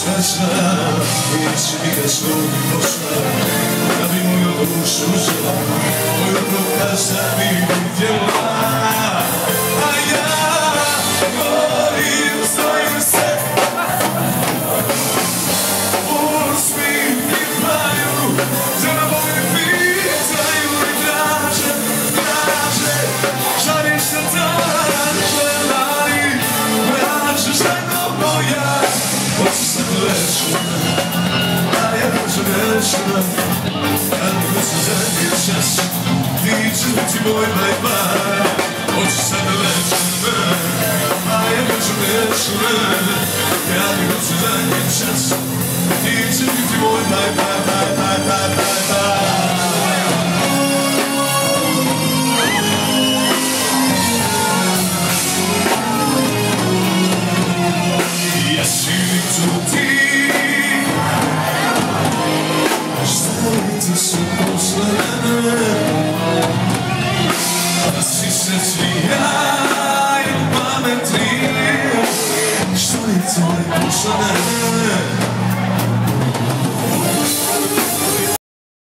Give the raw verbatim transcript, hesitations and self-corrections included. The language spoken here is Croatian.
srećna i neće nikad s tobom pošla, da bi moju dušu uzela, moju propast da bi vidjela. A ja govorim, stojim se, usmi i paju, žena Boga pitaju i traže, traže, žališ se traže, ali traže žena moja. Hoću sad večna, a ja hoću večna, ali hoću zadnji čas, ti ćeš biti moj bye-bye. Hoću sad večna, a ja hoću večna, ali hoću zadnji čas, ti ćeš biti moj bye-bye, bye-bye, bye-bye.